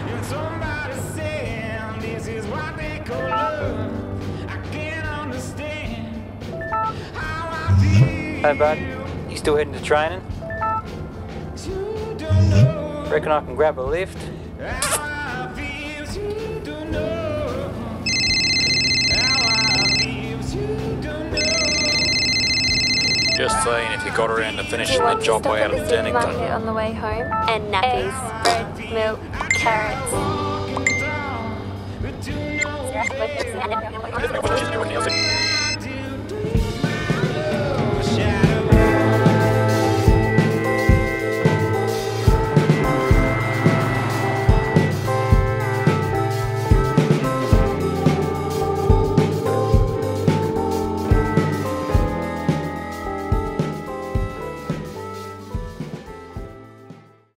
And somebody saying this is what they call love. I can't understand how I feel. Hey bud, you still heading to training? You don't know Reckon I can grab a lift? how I feel. You don't know how I feel. You don't know. Just saying, if you got around to Do finishing you the want to job stop way at out the of supermarket Dennington. on the way home? And nappies, bread, milk, carrots. But you know, baby, Everything else.